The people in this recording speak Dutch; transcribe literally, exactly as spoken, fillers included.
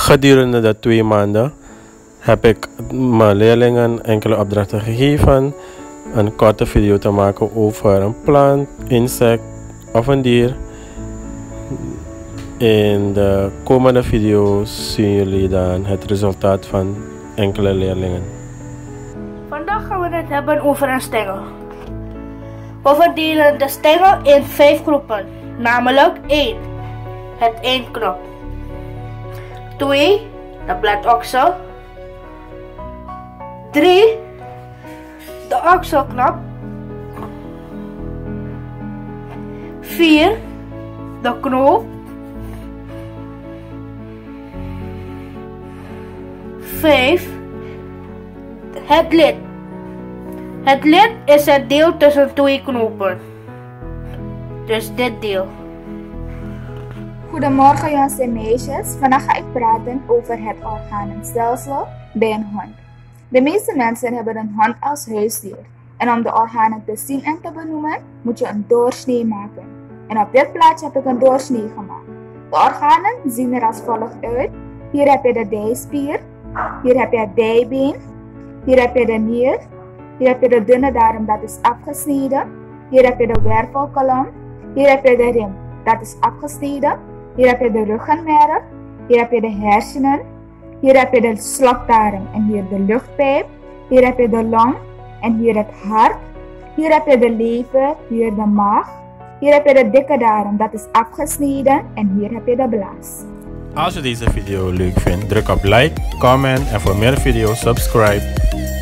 Gedurende de twee maanden heb ik mijn leerlingen enkele opdrachten gegeven. Een korte video te maken over een plant, insect of een dier. In de komende video's zien jullie dan het resultaat van enkele leerlingen. Vandaag gaan we het hebben over een stengel. We verdelen de stengel in vijf groepen, namelijk één. Het eendknop. twee. De bladoksel. drie. De okselknop. vier. De knoop. vijf. Het lid. Het lid is het deel tussen twee knopen. Dus dit deel. Goedemorgen jongens en meisjes. Vandaag ga ik praten over het organenstelsel bij een hond. De meeste mensen hebben een hond als huisdier. En om de organen te zien en te benoemen, moet je een doorsnee maken. En op dit plaatje heb ik een doorsnee gemaakt. De organen zien er als volgt uit. Hier heb je de dijspier. Hier heb je het dijbeen. Hier heb je de nier. Hier heb je de dunne darm, dat is afgesneden. Hier heb je de wervelkolom. Hier heb je de riem, dat is afgesneden. Hier heb je de ruggenmerg. Hier heb je de hersenen. Hier heb je de slokdarm en hier de luchtpijp. Hier heb je de long en hier het hart. Hier heb je de lever, hier de maag. Hier heb je de dikke darm, dat is afgesneden. En hier heb je de blaas. Als je deze video leuk vindt, druk op like, comment en voor meer video's subscribe.